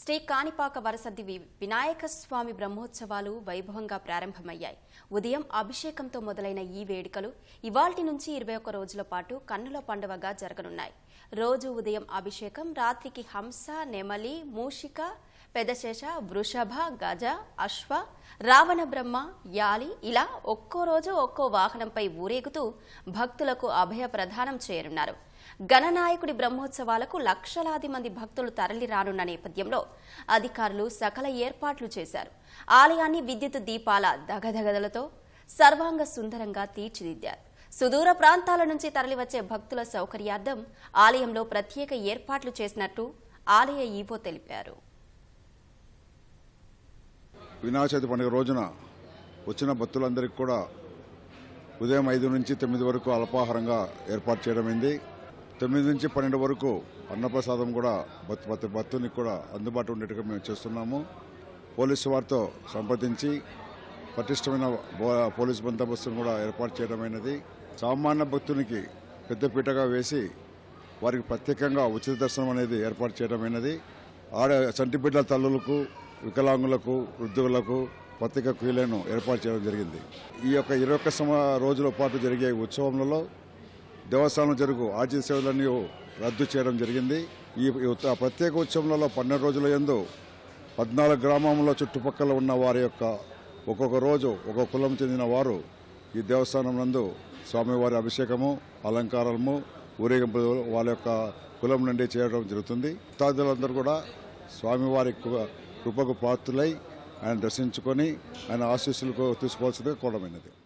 శ్రీ కాణిపాక వరసద్ది వినాయక స్వామి బ్రహ్మోత్సవాలు వైభవంగా ప్రారంభమయ్యాయి. ఉదయం అభిషేకంతో మొదలైన ఈ వేడుకలు ఇవాల్టి నుంచి 21 రోజుల పాటు కన్నుల పండువగా జరగనున్నాయి. రోజు ఉదయం అభిషేకం, రాత్రికి హంస, నెమలి, మూషిక, పెదశేష, వృషభ, గజ, అశ్వ, రావణ బ్రహ్మ, యాలి ఇలా ఒక్కో రోజు ఒక్కో వాహనంపై ఊరేగుతూ భక్తులకు అభయ ప్రదానం చేయనున్నారు. గణనాయకుడి బ్రహ్మోత్సవాలకు లక్షలాది మంది భక్తులు తరలి రానున్న నేపథ్యంలో అధికారులు సకల ఏర్పాట్లు చేశారు. ఆలయాన్ని విద్యుత్ దీపాల దగదగదలతో సర్వాంగ సుందరంగా తీర్చిదిద్దారు. సుదూర ప్రాంతాల నుంచి తరలివచ్చే భక్తుల సౌకర్యార్థం ఆలయంలో ప్రత్యేక ఏర్పాట్లు చేసినట్టు ఆలయ ఈవో తెలిపారు. వినాయక చవితి పండుగ రోజున వచ్చిన భక్తులందరికీ కూడా ఉదయం 5 నుంచి 9 వరకు అల్పాహారంగా ఏర్పాటు చేయడమైంది. 9 నుంచి 12 వరకు అన్నప్రసాదం కూడా భక్తునికి కూడా అందుబాటులో ఉండేట్టుగా మేము చేస్తున్నాము. పోలీసు వారితో సంప్రదించి పటిష్టమైన పోలీసు బందోబస్తును కూడా ఏర్పాటు చేయడమైనది. సామాన్య భక్తునికి పెద్దపీటగా వేసి వారికి ప్రత్యేకంగా ఉచిత దర్శనం అనేది ఏర్పాటు చేయడమైనది. చంటిబిడ్డల తల్లులకు, వికలాంగులకు, వృద్ధులకు ప్రత్యేక క్యూలను ఏర్పాటు చేయడం జరిగింది. ఈ యొక్క 21 రోజుల పాటు జరిగే ఉత్సవంలో దేవస్థానం జరుగు ఆర్జీ సేవలన్నీ రద్దు చేయడం జరిగింది. ఈ ప్రత్యేక ఉత్సవంలో 12 రోజుల యందు 14 గ్రామంలో చుట్టుపక్కల ఉన్న వారి యొక్క ఒక్కొక్క రోజు ఒక్కొక్క కులం చెందిన వారు ఈ దేవస్థానం నందు స్వామివారి అభిషేకము, అలంకారము, ఊరేగింపు వాళ్ళ యొక్క కులం నుండి చేయడం జరుగుతుంది. భక్తాదులందరూ కూడా స్వామివారి కృపకు పాత్రులై ఆయన దర్శించుకొని ఆయన ఆశీస్సులకు తీసుకోవాల్సిందిగా కోరమైనది.